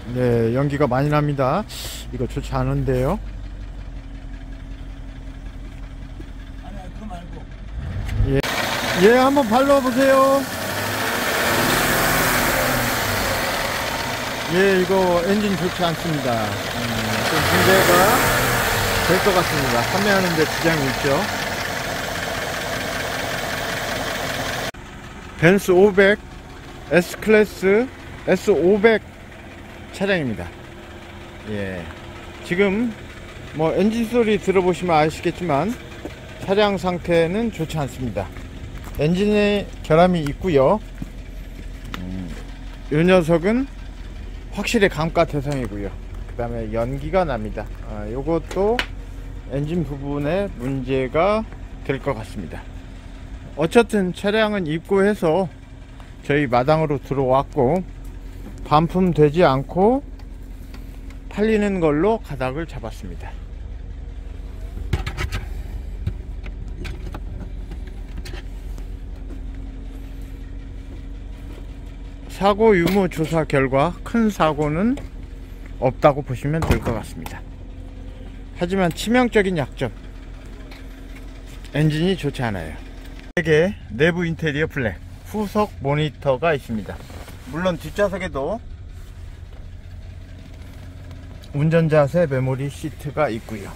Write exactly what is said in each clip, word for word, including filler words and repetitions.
네, 연기가 많이 납니다. 이거 좋지 않은데요. 아니, 아니 그거 말고. 예, 예, 한번 발라보세요. 예, 이거 엔진 좋지 않습니다. 음, 좀 문제가 될 것 같습니다. 판매하는데 지장이 있죠. 벤츠 오백 S클래스 에스 오백 차량입니다. 예, 지금 뭐 엔진 소리 들어보시면 아시겠지만 차량 상태는 좋지 않습니다. 엔진에 결함이 있고요. 음, 이 녀석은 확실히 감가 대상이고요. 그 다음에 연기가 납니다. 아, 요것도 엔진 부분에 문제가 될 것 같습니다. 어쨌든 차량은 입고해서 저희 마당으로 들어왔고 반품되지 않고 팔리는 걸로 가닥을 잡았습니다. 사고 유무 조사 결과 큰 사고는 없다고 보시면 될 것 같습니다. 하지만 치명적인 약점, 엔진이 좋지 않아요. 이게 내부 인테리어 블랙, 후석 모니터가 있습니다. 물론 뒷좌석에도 운전자세 메모리 시트가 있고요.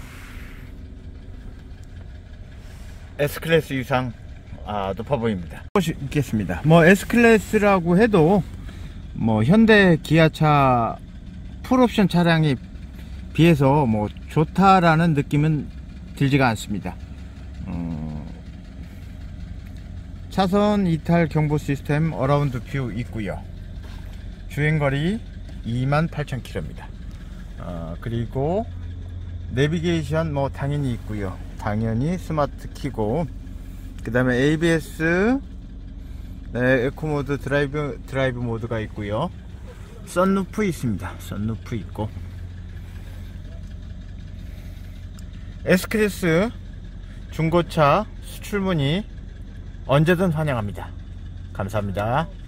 S클래스 이상 아, 높아 보입니다. 있겠습니다. 뭐 S클래스라고 해도 뭐 현대 기아차 풀옵션 차량에 비해서 뭐 좋다라는 느낌은 들지가 않습니다. 음, 차선 이탈 경보 시스템 어라운드 뷰 있고요. 주행거리 이만 팔천 킬로미터입니다. 어, 그리고 내비게이션 뭐 당연히 있고요. 당연히 스마트 키고, 그 다음에 에이비에스, 네, 에코모드 드라이브 드라이브 모드가 있고요. 썬루프 있습니다. 썬루프 있고. S클래스 중고차 수출 문의 언제든 환영합니다. 감사합니다.